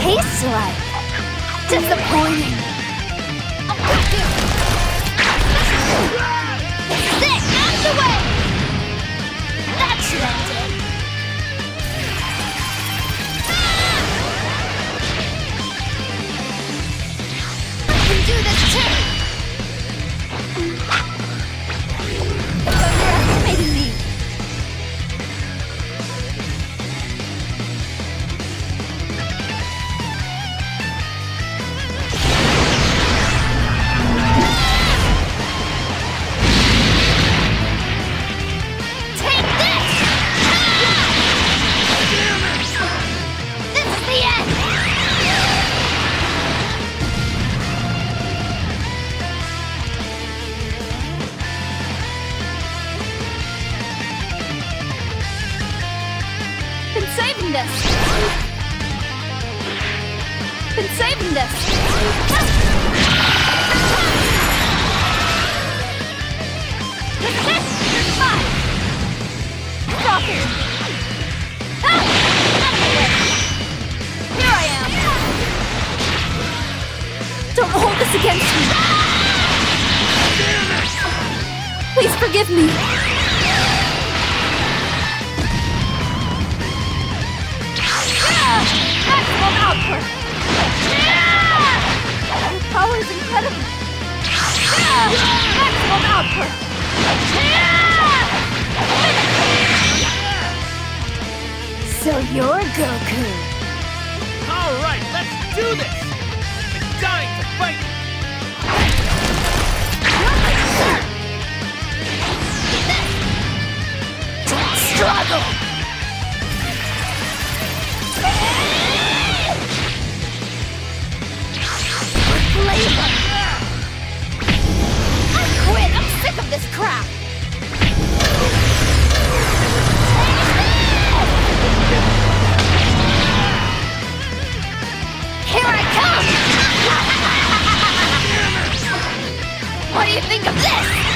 taste like? Disappointing. Sick! Out of the way! That should end it. I can do this too! It's underestimating me. Saving this! Been saving this! Fine! Stop it! Here I am! Don't hold this against me! Please forgive me! Maximum output! Your power is incredible! Maximum output! So you're Goku! Alright, let's do this! I've been dying to fight! Don't struggle! Flavor! I quit! I'm sick of this crap! Here I come! What do you think of this?